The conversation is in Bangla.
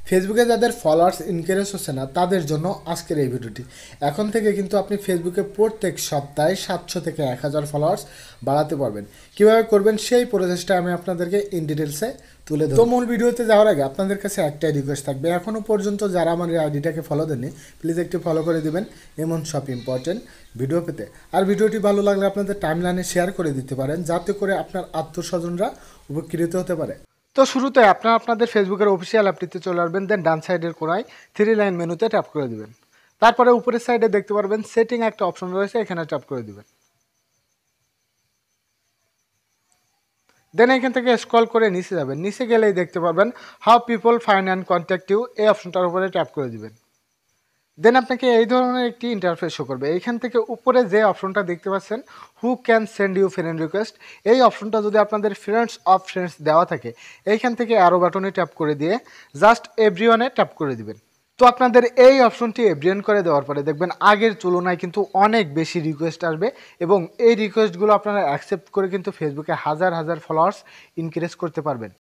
ফেসবুকে যাদের ফলোয়ার্স ইনক্রিজ হচ্ছে না তাদের জন্য আজকের এই ভিডিওটি। এখন থেকে কিন্তু আপনি ফেসবুকে প্রত্যেক সপ্তাহে 700 থেকে 1000 ফলোয়ার্স বাড়াতে পারবেন। কীভাবে করবেন সেই প্রসেসটা আমি আপনাদেরকে ইন ডিটেলসে তুলে ধরব। তো মূল ভিডিওতে যাওয়ার আগে আপনাদের কাছে একটাই রিকোয়েস্ট থাকবে, এখনও পর্যন্ত যারা আমার এই আইডিটাকে ফলো দেননি প্লিজ একটু ফলো করে দিবেন এমন সব ইম্পর্টেন্ট ভিডিও পেতে। আর ভিডিওটি ভালো লাগলে আপনাদের টাইমলাইনে শেয়ার করে দিতে পারেন, যাতে করে আপনার আত্মীয়স্বজনরা উপকৃত হতে পারে। তো শুরুতে আপনারা আপনাদের ফেসবুকের অফিসিয়াল অ্যাপটিতে চলে আসবেন, দেন ডান সাইডের কোণায় 3 লাইন মেনুতে ট্যাপ করে দিবেন। তারপরে উপরের সাইডে দেখতে পারবেন সেটিং একটা অপশন রয়েছে, এখানে ট্যাপ করে দিবেন। দেন এখান থেকে স্ক্রল করে নিচে যাবেন, নিচে গেলেই দেখতে পারবেন how people find and contact you, এই অপশনটার উপরে ট্যাপ করে দিবেন। দেন আপনাকে এই ধরনের একটি ইন্টারফেস শো করবে। এইখান থেকে উপরে যে অপশনটা দেখতে পাচ্ছেন who can send you friend request, এই অপশনটা যদি আপনাদের ফ্রেন্ডস অফ ফ্রেন্ডস দেওয়া থাকে এইখান থেকে অ্যারো বাটনে ট্যাপ করে দিয়ে জাস্ট এভরিওয়ানে ট্যাপ করে দিবেন। তো আপনাদের এই অপশনটি এভরিওয়ান করে দেওয়ার পরে দেখবেন আগের তুলনায় কিন্তু অনেক বেশি রিকোয়েস্ট আসবে এবং এই রিকোয়েস্টগুলো আপনারা অ্যাকসেপ্ট করে কিন্তু ফেসবুকে হাজার হাজার ফলোয়ার্স ইনক্রিজ করতে পারবেন।